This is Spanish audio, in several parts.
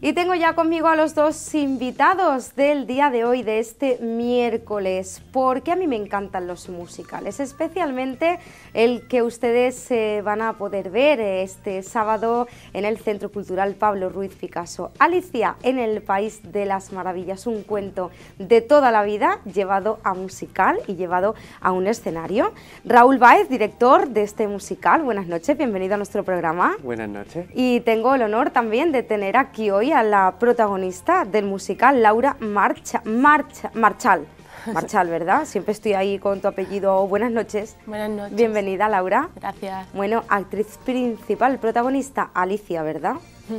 Y tengo ya conmigo a los dos invitados del día de hoy, de este miércoles, porque a mí me encantan los musicales, especialmente el que ustedes van a poder ver este sábado en el Centro Cultural Pablo Ruiz Picasso. Alicia en el País de las Maravillas, un cuento de toda la vida llevado a musical y llevado a un escenario. Raúl Báez, director de este musical, buenas noches, bienvenido a nuestro programa. Buenas noches. Y tengo el honor también de tener aquí hoy a la protagonista del musical, Laura Marchal, ¿verdad? Siempre estoy ahí con tu apellido. Buenas noches. Buenas noches. Bienvenida, Laura. Gracias. Bueno, actriz principal, protagonista, Alicia, ¿verdad?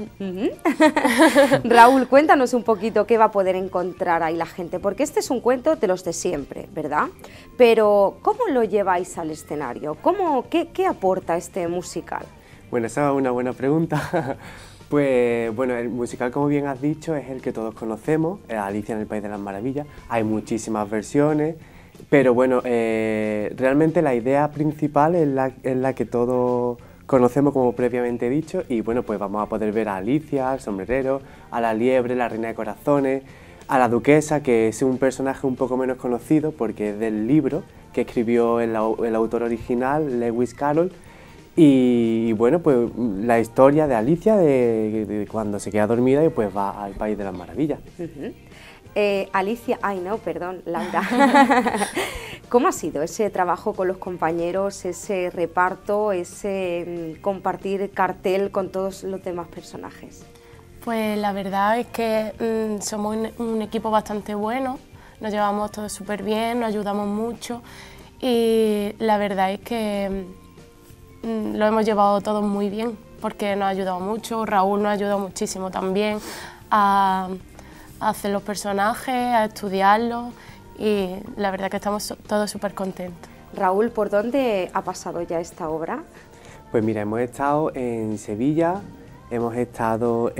Raúl, cuéntanos un poquito qué va a poder encontrar ahí la gente, porque este es un cuento de los de siempre, ¿verdad? Pero, ¿cómo lo lleváis al escenario? ¿Qué aporta este musical? Bueno, esa es una buena pregunta. Pues bueno, el musical, como bien has dicho, es el que todos conocemos, Alicia en el País de las Maravillas. Hay muchísimas versiones, pero bueno, realmente la idea principal es la que todos conocemos, como previamente he dicho, y bueno, pues vamos a poder ver a Alicia, al sombrerero, a la liebre, la reina de corazones, a la duquesa, que es un personaje un poco menos conocido porque es del libro que escribió el autor original, Lewis Carroll. Y bueno, pues la historia de Alicia, de cuando se queda dormida y pues va al País de las Maravillas. Alicia, Laura. ¿Cómo ha sido ese trabajo con los compañeros, ese reparto, ese compartir cartel con todos los demás personajes? Pues la verdad es que somos un equipo bastante bueno, nos llevamos todos súper bien, nos ayudamos mucho y la verdad es que lo hemos llevado todos muy bien porque nos ha ayudado mucho, Raúl nos ha ayudado muchísimo también a hacer los personajes, a estudiarlos y la verdad que estamos todos súper contentos. Raúl, ¿por dónde ha pasado ya esta obra? Pues mira, hemos estado en Sevilla, hemos estado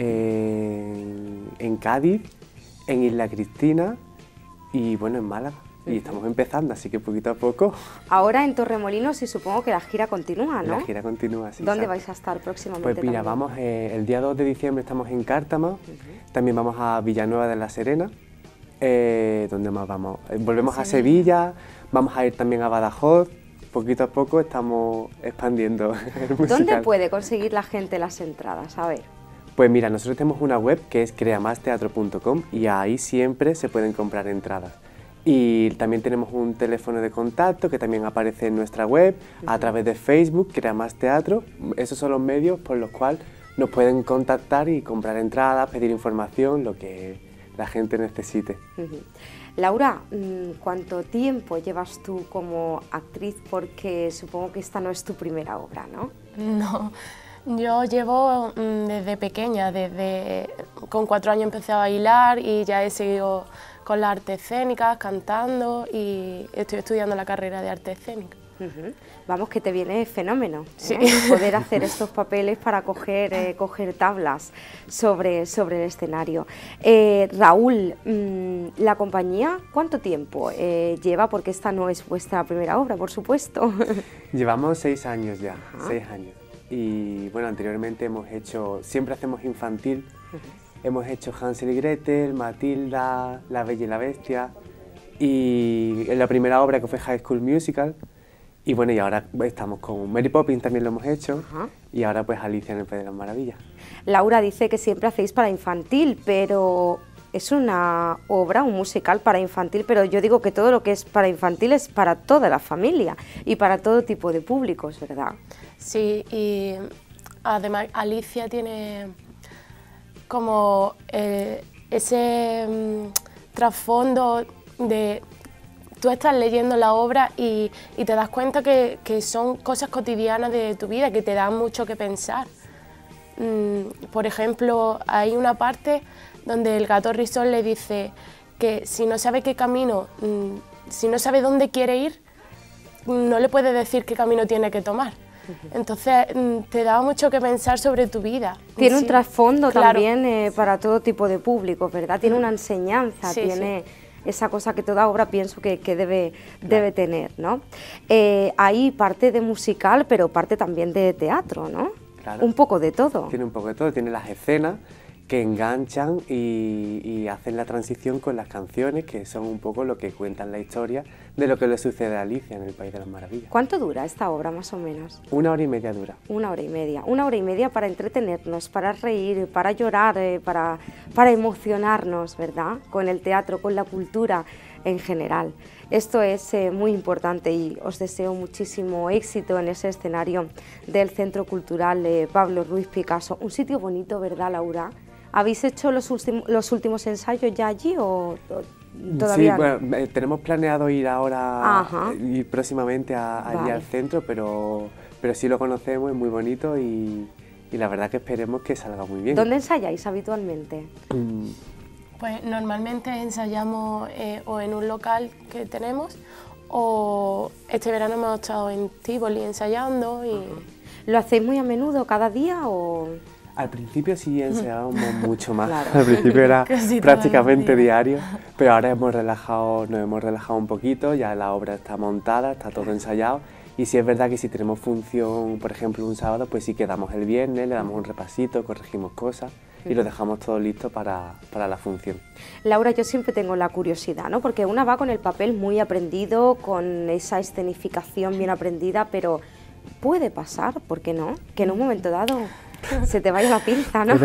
en Cádiz, en Isla Cristina y bueno, en Málaga. Y estamos empezando, así que poquito a poco. Ahora en Torremolinos y supongo que la gira continúa, ¿no? La gira continúa, sí. ¿Dónde exacto. vais a estar próximamente? Pues mira, también? vamos el día 2 de diciembre estamos en Cártama, también vamos a Villanueva de la Serena, ¿dónde más vamos? Volvemos a Sevilla, vamos a ir también a Badajoz, poquito a poco estamos expandiendo el musical. ¿Dónde puede conseguir la gente las entradas? A ver. Pues mira, nosotros tenemos una web que es creamasteatro.com y ahí siempre se pueden comprar entradas. Y también tenemos un teléfono de contacto que también aparece en nuestra web, a través de Facebook, Crea Más Teatro. Esos son los medios por los cuales nos pueden contactar y comprar entradas, pedir información, lo que la gente necesite. Laura, ¿cuánto tiempo llevas tú como actriz? Porque supongo que esta no es tu primera obra, ¿no? No, yo llevo desde pequeña, con 4 años empecé a bailar y ya he seguido con las artes escénicas, cantando y estoy estudiando la carrera de arte escénica. Vamos, que te viene fenómeno, sí. Poder hacer estos papeles para coger tablas sobre el escenario. Raúl, ¿la compañía cuánto tiempo lleva? Porque esta no es vuestra primera obra, por supuesto. Llevamos 6 años ya, 6 años. Y bueno, anteriormente siempre hacemos infantil. Hemos hecho Hansel y Gretel, Matilda, La Bella y la Bestia y en la primera obra que fue High School Musical y bueno, y ahora estamos con Mary Poppins, también lo hemos hecho y ahora pues Alicia en el País de las Maravillas. Laura dice que siempre hacéis para infantil, pero es una obra, un musical para infantil, pero yo digo que todo lo que es para infantil es para toda la familia y para todo tipo de públicos, ¿verdad? Sí, y además Alicia tiene como ese trasfondo de tú estás leyendo la obra y te das cuenta que son cosas cotidianas de tu vida que te dan mucho que pensar. Por ejemplo, hay una parte donde el gato Risol le dice que si no sabe qué camino, si no sabe dónde quiere ir, no le puede decir qué camino tiene que tomar. Entonces te da mucho que pensar sobre tu vida. Tiene un trasfondo también para todo tipo de público, ¿verdad? Tiene una enseñanza, tiene esa cosa que toda obra pienso que debe tener, ¿no? Hay parte de musical, pero parte también de teatro, ¿no? Claro. Un poco de todo. Tiene un poco de todo, tiene las escenas que enganchan y hacen la transición con las canciones, que son un poco lo que cuentan la historia de lo que le sucede a Alicia en el País de las Maravillas. ¿Cuánto dura esta obra más o menos? 1 hora y media dura. 1 hora y media. 1 hora y media para entretenernos, para reír, para llorar, para emocionarnos, ¿verdad? Con el teatro, con la cultura en general. Esto es muy importante y os deseo muchísimo éxito en ese escenario del Centro Cultural Pablo Ruiz Picasso. Un sitio bonito, ¿verdad, Laura? ¿Habéis hecho los últimos ensayos ya allí o todavía? Sí, bueno, tenemos planeado ir ahora, ir próximamente allí al centro, pero sí lo conocemos, es muy bonito y la verdad que esperemos que salga muy bien. ¿Dónde ensayáis habitualmente? Pues normalmente ensayamos o en un local que tenemos o este verano hemos estado en Tívoli ensayando. ¿Lo hacéis muy a menudo, cada día o...? Al principio sí ensayábamos mucho más, Claro. Al principio era Casi prácticamente diario, pero ahora nos hemos relajado un poquito, ya la obra está montada, está todo ensayado y sí es verdad que si tenemos función, por ejemplo un sábado, pues sí quedamos el viernes, le damos un repasito, corregimos cosas y lo dejamos todo listo para la función. Laura, yo siempre tengo la curiosidad, ¿no? Porque una va con el papel muy aprendido, con esa escenificación bien aprendida, pero puede pasar, ¿por qué no? Que en un momento dado se te vaya la pinza, ¿no?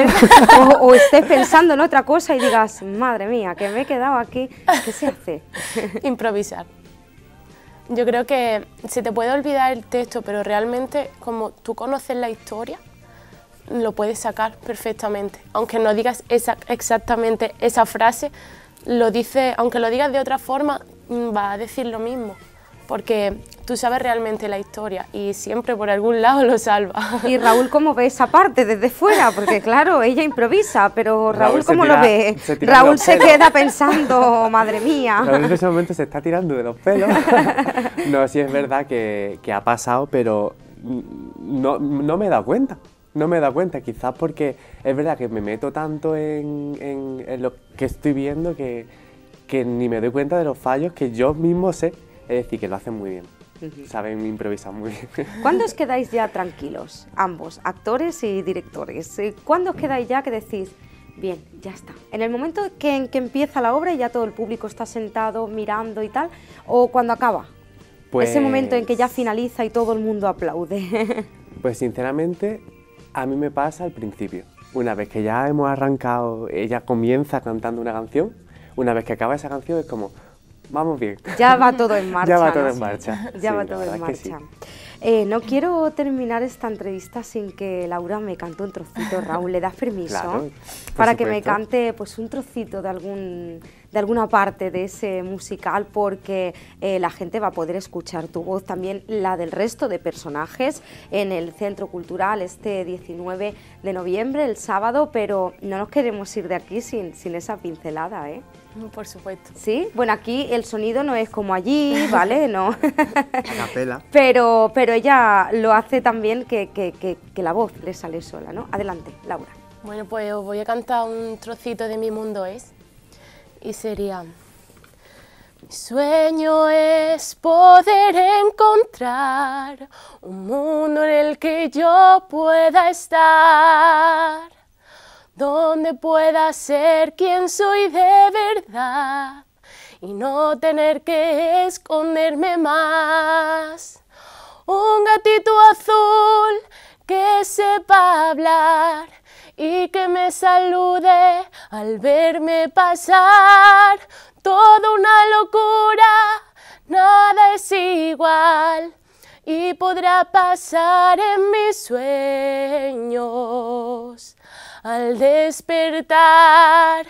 O estés pensando en otra cosa y digas, madre mía, que me he quedado aquí, ¿qué se hace? Improvisar. Yo creo que se te puede olvidar el texto, pero realmente como tú conoces la historia, lo puedes sacar perfectamente. Aunque no digas exactamente esa frase, aunque lo digas de otra forma, va a decir lo mismo. Porque tú sabes realmente la historia y siempre por algún lado lo salva. ¿Y Raúl cómo ve esa parte desde fuera? Porque claro, ella improvisa, pero Raúl ¿cómo lo ve? Raúl se queda pensando, madre mía. Raúl en ese momento se está tirando de los pelos. No, sí es verdad que ha pasado, pero no me he dado cuenta. No me he dado cuenta, quizás porque es verdad que me meto tanto en lo que estoy viendo que ni me doy cuenta de los fallos que yo mismo sé. Es decir, que lo hacen muy bien, saben improvisar muy bien. ¿Cuándo os quedáis ya tranquilos, ambos, actores y directores? ¿Cuándo os quedáis ya que decís, bien, ya está? ¿En el momento en que empieza la obra y ya todo el público está sentado, mirando y tal? ¿O cuando acaba? Pues, ese momento en que ya finaliza y todo el mundo aplaude. Pues sinceramente, a mí me pasa al principio. Una vez que ya hemos arrancado, ella comienza cantando una canción, una vez que acaba esa canción es como... Vamos bien. Ya va todo en marcha. Ya va todo ¿no? en marcha. Ya sí, va todo en marcha. Sí. No quiero terminar esta entrevista sin que Laura me cante un trocito. Raúl, ¿le das permiso? Claro, para que me cante pues, un trocito de alguna parte de ese musical, porque la gente va a poder escuchar tu voz, también la del resto de personajes en el Centro Cultural este 19 de noviembre, el sábado, pero no nos queremos ir de aquí sin esa pincelada, ¿eh? Por supuesto. ¿Sí? Bueno, aquí el sonido no es como allí, ¿vale? No. Capela. Pero ella lo hace también que la voz le sale sola, ¿no? Adelante, Laura. Bueno, pues os voy a cantar un trocito de Mi Mundo Es. Y sería... Mi sueño es poder encontrar un mundo en el que yo pueda estar, donde pueda ser quien soy de verdad y no tener que esconderme más. Un gatito azul que sepa hablar y que me salude al verme pasar. Toda una locura, nada es igual y podrá pasar en mis sueños. Al despertar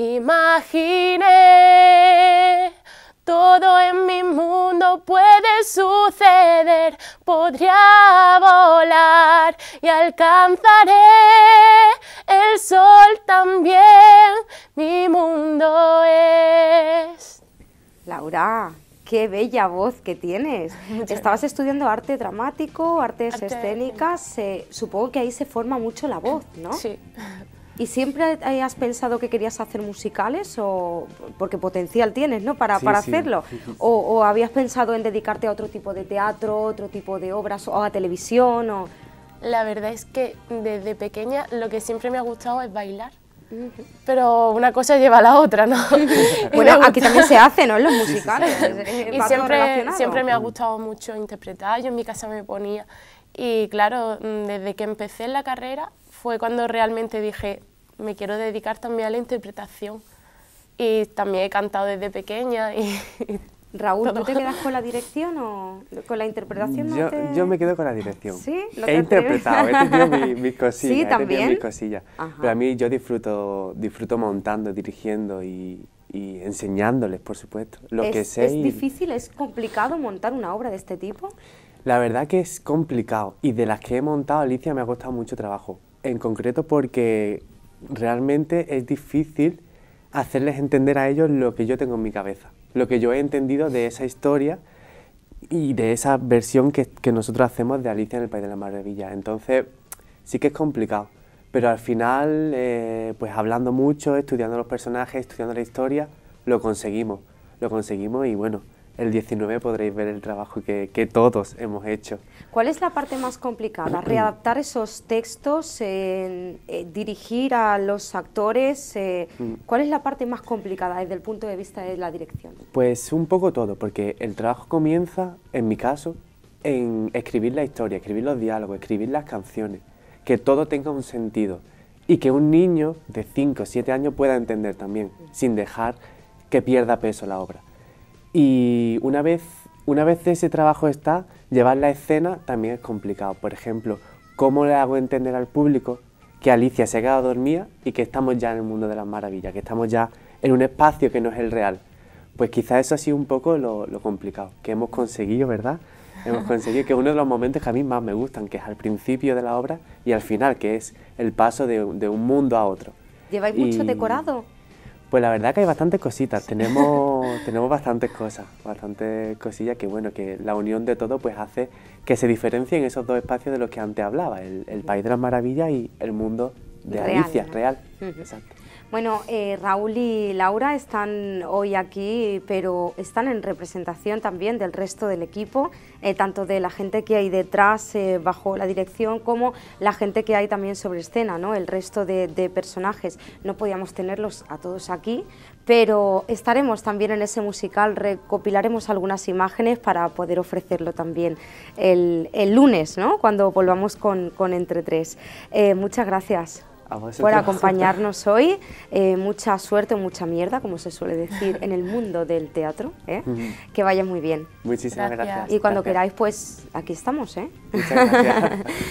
imaginé todo en mi mundo puede suceder, podría volar y alcanzaré el sol también, mi mundo es. Laura, qué bella voz que tienes. Estabas estudiando arte dramático, artes escénicas, supongo que ahí se forma mucho la voz, ¿no? Sí. ¿Y siempre has pensado que querías hacer musicales? O porque potencial tienes, ¿no? Para hacerlo. Sí. ¿O habías pensado en dedicarte a otro tipo de teatro, otro tipo de obras, o a televisión? La verdad es que desde pequeña lo que siempre me ha gustado es bailar. Pero una cosa lleva a la otra, ¿no? Bueno, aquí también se hace, ¿no? En los musicales. Y siempre me ha gustado mucho interpretar, yo en mi casa me ponía. Y claro, desde que empecé en la carrera fue cuando realmente dije, me quiero dedicar también a la interpretación. Y también he cantado desde pequeña. Raúl, ¿tú te quedas con la dirección o con la interpretación? Yo me quedo con la dirección. ¿Sí? He interpretado, he tenido mis cosillas. ¿Sí, también? Mis cosillas. Pero a mí yo disfruto montando, dirigiendo y enseñándoles, por supuesto, lo que sé. ¿Es difícil, es complicado montar una obra de este tipo? La verdad que es complicado, y de las que he montado, Alicia, me ha costado mucho trabajo. En concreto porque realmente es difícil hacerles entender a ellos lo que yo tengo en mi cabeza, lo que yo he entendido de esa historia y de esa versión que nosotros hacemos de Alicia en el País de las Maravillas. Entonces sí que es complicado, pero al final, pues hablando mucho, estudiando los personajes, estudiando la historia, lo conseguimos y bueno, el 19 podréis ver el trabajo que todos hemos hecho. ¿Cuál es la parte más complicada? ¿Readaptar esos textos? ¿Dirigir a los actores? ¿Cuál es la parte más complicada desde el punto de vista de la dirección? Pues un poco todo, porque el trabajo comienza, en mi caso, en escribir la historia, escribir los diálogos, escribir las canciones, que todo tenga un sentido y que un niño de 5 o 7 años pueda entender también, sin dejar que pierda peso la obra. Y una vez ese trabajo está, llevar la escena también es complicado. Por ejemplo, ¿cómo le hago entender al público que Alicia se ha quedado dormida y que estamos ya en el mundo de las maravillas, que estamos ya en un espacio que no es el real? Pues quizás eso ha sido un poco lo complicado, que hemos conseguido, ¿verdad? Hemos conseguido que uno de los momentos que a mí más me gustan, que es al principio de la obra y al final, que es el paso de un mundo a otro. ¿Lleváis mucho decorado? Pues la verdad que hay bastantes cositas, tenemos bastantes cosas, bastantes cosillas que bueno, que la unión de todo pues hace que se diferencien esos dos espacios de los que antes hablaba, el País de las Maravillas y el mundo de Alicia, real. Exacto. Bueno, Raúl y Laura están hoy aquí, pero están en representación también del resto del equipo, tanto de la gente que hay detrás bajo la dirección como la gente que hay también sobre escena, ¿no? El resto de personajes. No podíamos tenerlos a todos aquí, pero estaremos también en ese musical, recopilaremos algunas imágenes para poder ofrecerlo también el lunes, ¿no? Cuando volvamos con Entre Tres. Muchas gracias por acompañarnos hoy, mucha suerte o mucha mierda, como se suele decir en el mundo del teatro, que vaya muy bien. Muchísimas gracias. Y cuando queráis, pues aquí estamos, Muchas gracias.